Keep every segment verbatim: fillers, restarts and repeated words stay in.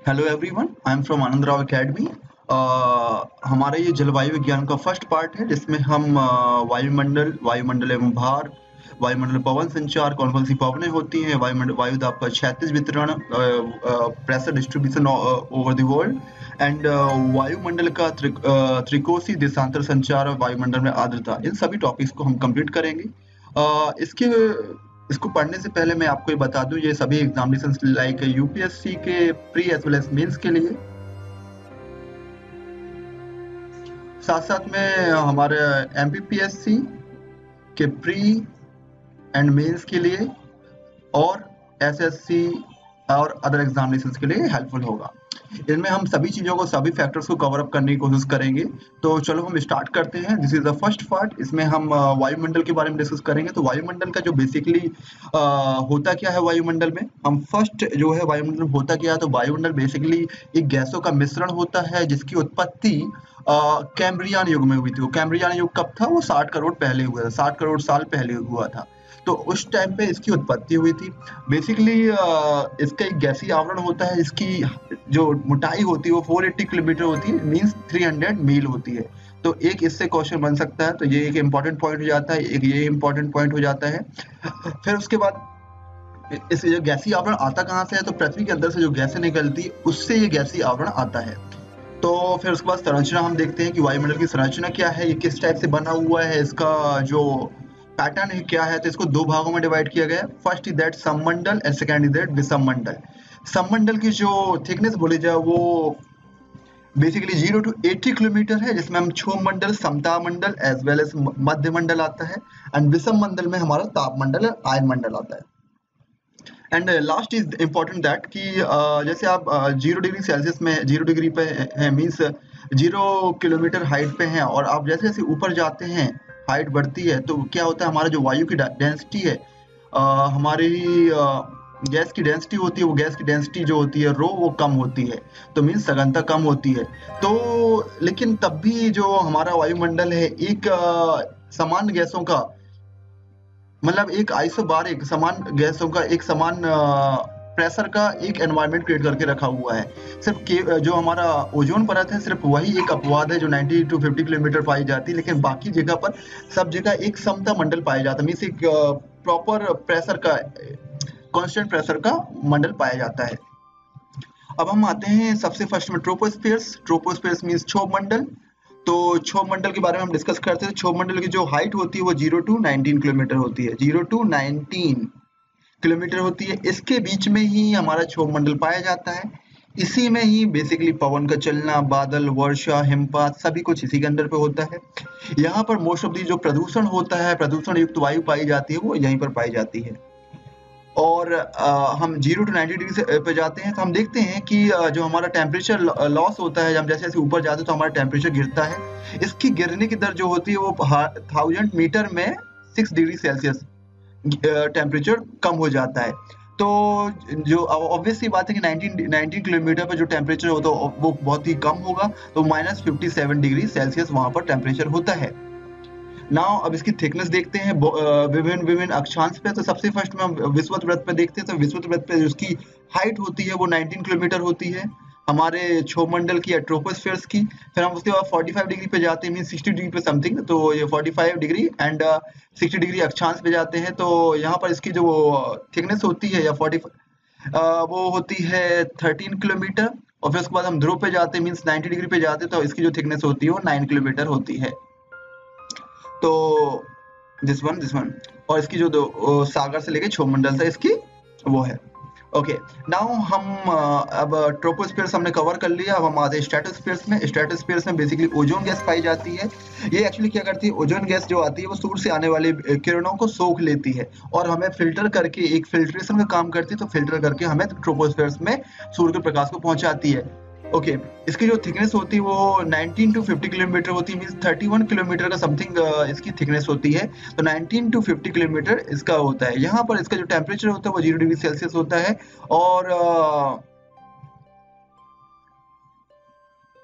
Hello everyone, I am from Anand Rao academy. हमारा ये जलवायु विज्ञान का फर्स्ट पार्ट है जिसमें हम अ, वायुमंडल वायुमंडल एवं भार, वायुमंडल पवन संचार, कौन कौन सी पवनें होती हैं, वायुमंडल वायु दाब का क्षैतिज वितरण, pressure distribution over the world and वायुमंडल का त्रि, अ, त्रिकोसीय देशांतर संचार और वायुमंडल में आर्द्रता, इन सभी टॉपिक्स को हम कंप्लीट करेंगे। अ, इसके इसको पढ़ने से पहले मैं आपको ये बता दूं, ये सभी एग्जामिनेशंस लाइक यूपीएससी के pre as well as mains के लिए, साथ साथ में हमारे एमपीपीएससी के प्री एंड मेंस के लिए और एसएससी और अदर एग्जामिनेशंस के लिए हेल्पफुल होगा। इनमें हम सभी चीज़ों को, सभी फैक्टर्स को कवर अप करने की कोशिश करेंगे। तो चलो हम स्टार्ट करते हैं। This is the first part. इसमें हम अ, वायुमंडल के बारे में डिस्कस करेंगे। तो वायुमंडल का जो बेसिकली होता क्या है, वायुमंडल में हम फर्स्ट जो है वायुमंडल होता क्या है, तो वायुमंडल बेसिकली एक गैसों का मिश्रण होता है जिसकी उत्पत्ति कैम्ब्रियन युग में हुई थी। वो कैम्ब्रियन युग कब था? वो साठ करोड़ पहले हुआ था, साठ करोड़ साल पहले हुआ था। तो उस टाइम पे इसकी उत्पत्ति हुई थी। बेसिकली इसका एक गैसीय आवरण होता है, इसकी जो मोटाई होती है वो चार सौ अस्सी किलोमीटर होती है, मींस तीन सौ मील होती है। तो एक इससे क्वेश्चन बन सकता है, तो ये एक इम्पोर्टेंट पॉइंट हो जाता है, एक ये इम्पोर्टेंट पॉइंट हो जाता है। फिर उसके बाद इस जो गैसीय आवरण आता कहाँ से है, तो पृथ्वी के अंदर से जो गैसें निकलती है उससे ये गैसीय आवरण आता है। तो फिर उसके बाद संरचना हम देखते हैं कि वायुमंडल की संरचना क्या है, ये किस टाइप से बना हुआ है, इसका जो पैटर्न है क्या है। तो इसको दो भागों में डिवाइड किया गया है। फर्स्ट इज दैट सममंडल एंड सेकंड इज दैट विषममंडल। सममंडल की जो थिकनेस बोली जाए वो basically zero to eighty kilometre है, जिसमें हम क्षोभ मंडल, समताप मंडल एज वेल एज मध्य मंडल आता है। एंड विषम मंडल में हमारा ताप मंडल, आयन मंडल आता है। And last is important that कि uh, जैसे आप जीरो डिग्री सेल्सियस में, जीरो डिग्री पे है, मीन्स जीरो किलोमीटर हाइट पे हैं, और आप जैसे जैसे ऊपर जाते हैं, हाइट बढ़ती है, तो क्या होता है, हमारा जो वायु की डेंसिटी है, uh, हमारी uh, गैस की डेंसिटी होती है, वो गैस की डेंसिटी जो होती है रो, वो कम होती है। तो मीन्स सघनता कम होती है। तो लेकिन तब भी जो हमारा वायुमंडल है एक uh, समान गैसों का, मतलब एक आइसोबारिक समान गैसों का एक समान प्रेशर का एक एनवायरनमेंट क्रिएट करके रखा हुआ है। सिर्फ के जो हमारा ओजोन परत है, सिर्फ वही एक अपवाद है जो नब्बे टू पचास किलोमीटर पाई जाती है, लेकिन बाकी जगह पर, सब जगह एक समता मंडल पाया जाता है, मीन्स एक प्रॉपर प्रेशर का, कांस्टेंट प्रेशर का मंडल पाया जाता है। अब हम आते हैं सबसे फर्स्ट में ट्रोपोस्फियर्स। ट्रोपोस्फियर्स मीन्स क्षोभ मंडल। तो क्षोभ मंडल के बारे में हम डिस्कस करते हैं। क्षोभ मंडल की जो हाइट होती है वो जीरो टू नाइनटीन किलोमीटर होती है, जीरो टू नाइनटीन किलोमीटर होती है। इसके बीच में ही हमारा क्षोभ मंडल पाया जाता है। इसी में ही बेसिकली पवन का चलना, बादल, वर्षा, हिमपात, सभी कुछ इसी के अंदर पे होता है। यहाँ पर मोस्ट ऑफ दी जो प्रदूषण होता है, प्रदूषण युक्त वायु पाई जाती है, वो यहीं पर पाई जाती है। और आ, हम जीरो टू नाइनटी डिग्री से पे जाते हैं, तो हम देखते हैं कि आ, जो हमारा टेम्परेचर लॉस होता है, हम जैसे जैसे ऊपर जाते हैं तो हमारा टेम्परेचर गिरता है। इसकी गिरने की दर जो होती है वो थाउजेंड मीटर में सिक्स डिग्री सेल्सियस टेम्परेचर कम हो जाता है। तो जो ऑब्वियस सी बात है कि नाइनटीन नाइनटीन किलोमीटर पर जो टेम्परेचर होता है वो बहुत ही कम होगा, तो minus fifty seven degree Celsius वहां पर टेम्परेचर होता है। नाउ अब इसकी थिकनेस देखते हैं विभिन्न विभिन्न अक्षांश पे। तो सबसे फर्स्ट में हम विषुवत वृत्त पे देखते हैं। तो विषुवत वृत्त पे उसकी हाइट होती है वो नाइनटीन किलोमीटर होती है, हमारे क्षोभ मंडल की या ट्रोपोस्फियर्स की। फिर हम उसके बाद पैंतालीस डिग्री पे जाते हैं, मीन सिक्सटी डिग्री पे समथिंग। तो ये पैंतालीस डिग्री एंड सिक्सटी डिग्री अक्षांश पे जाते हैं। तो यहाँ पर इसकी जो थिकनेस होती है या फोर्टी वो होती है थर्टीन किलोमीटर। और फिर उसके बाद हम ध्रुव पे जाते हैं, मीन्स नाइनटी डिग्री पे जाते हैं, तो इसकी जो थिकनेस होती है वो नाइन किलोमीटर होती है। तो दिस वन दिस वन और इसकी जो दो सागर से लेके क्षोभ मंडल से इसकी वो है। ओके, नाउ हम अब ट्रोपोस्फियर्स हमने कवर कर लिया। अब हम आते हैं स्ट्रेटोस्फियर्स में। स्ट्रेटोस्फियर्स में बेसिकली ओजोन गैस पाई जाती है। ये एक्चुअली क्या करती है, ओजोन गैस जो आती है वो सूर्य से आने वाली किरणों को सोख लेती है और हमें फिल्टर करके, एक फिल्ट्रेशन का काम करती है। तो फिल्टर करके हमें ट्रोपोस्फियर्स में सूर्य के प्रकाश को पहुंचाती है। Okay okay. इसकी जो थिकनेस होती है वो नाइनटीन टू फिफ्टी किलोमीटर होती है, मींस थर्टी वन किलोमीटर का समथिंग इसकी थिकनेस होती है। तो नाइनटीन टू फिफ्टी किलोमीटर इसका होता है। यहाँ पर इसका जो टेम्परेचर होता है वो जीरो डिग्री सेल्सियस होता है। और uh,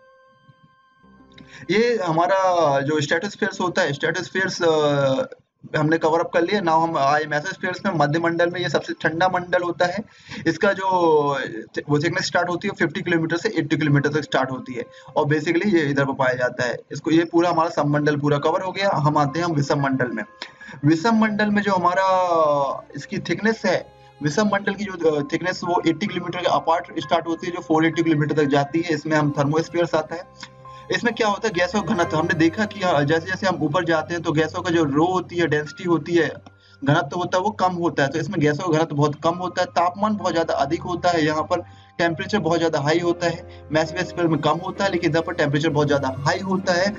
ये हमारा जो स्ट्रेटोस्फेयर्स होता है, स्ट्रेटोस्फेयर्स हमने कवर अप कर लिया। नाउ हम आए मेसोस्फीयर में, मध्य मंडल में। ये सबसे ठंडा मंडल होता है। इसका जो वो थिकनेस स्टार्ट होती है फिफ्टी किलोमीटर से एट्टी किलोमीटर तक स्टार्ट होती है, और बेसिकली ये इधर पर पाया जाता है। इसको ये पूरा हमारा सममंडल पूरा कवर हो गया। हम आते हैं हम विषम मंडल में। विषम मंडल में जो हमारा इसकी थिकनेस है, विषम मंडल की जो थिकनेस वो अस्सी किलोमीटर के अपार्ट स्टार्ट होती है, जो चार सौ अस्सी किलोमीटर तक जाती है। इसमें हम थर्मोस्फीयर्स आता है। इसमें क्या होता है, गैसों का घनत्व हमने देखा कि जैसे जैसे हम ऊपर जाते हैं तो गैसों का जो रो होती है, डेंसिटी होती है, घनत्व होता है, वो कम होता है। तो इसमें गैसों का घनत्व बहुत कम होता है, तापमान बहुत ज्यादा अधिक होता है, यहाँ पर टेम्परेचर बहुत ज्यादा हाई होता है। मेसोस्फीयर में कम होता है, लेकिन इधर पर टेम्परेचर बहुत ज्यादा हाई होता है।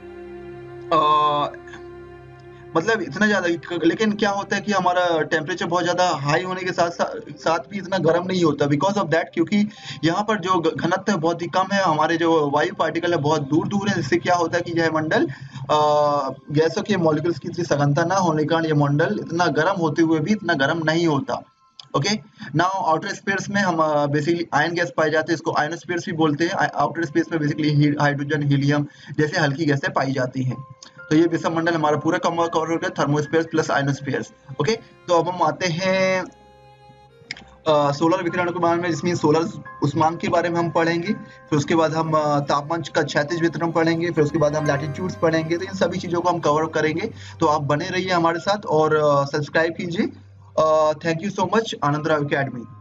आ, मतलब इतना ज्यादा, लेकिन क्या होता है कि हमारा टेम्परेचर बहुत ज्यादा हाई होने के साथ साथ, साथ भी इतना गर्म नहीं होता, बिकॉज ऑफ दैट, क्योंकि यहाँ पर जो घनत्व है बहुत ही कम है, हमारे जो वायु पार्टिकल है बहुत दूर दूर है, जिससे क्या होता है कि यह मंडल गैसों के मॉलिक्यूल्स की इतनी सघनता ना होने के कारण ये मंडल इतना गर्म होते हुए भी इतना गर्म नहीं होता। ओके, नाउ आउटर स्पेस में हम बेसिकली आयन गैस पाए जाते हैं, इसको आयनोस्फीयर्स भी बोलते हैं। आउटर स्पेस में बेसिकली हाइड्रोजन, हीलियम जैसे हल्की गैसें पाई जाती हैं। तो ये विषम मंडल हमारा पूरा कवर हो गया, थर्मोस्फीयर्स प्लस आयनोस्फीयर्स। ओके, तो अब हम आते हैं सोलर विकिरण के बारे में, जिसमें सोलर उष्मांक के बारे में हम पढ़ेंगे। फिर उसके बाद हम तापमान का क्षैतिज वितरण पढ़ेंगे। फिर उसके बाद हम लैटिट्यूड्स पढ़ेंगे। तो इन सभी चीजों को हम कवर करेंगे। तो आप बने रहिए हमारे साथ और सब्सक्राइब कीजिए। Thank you so much, Anand Rao academy.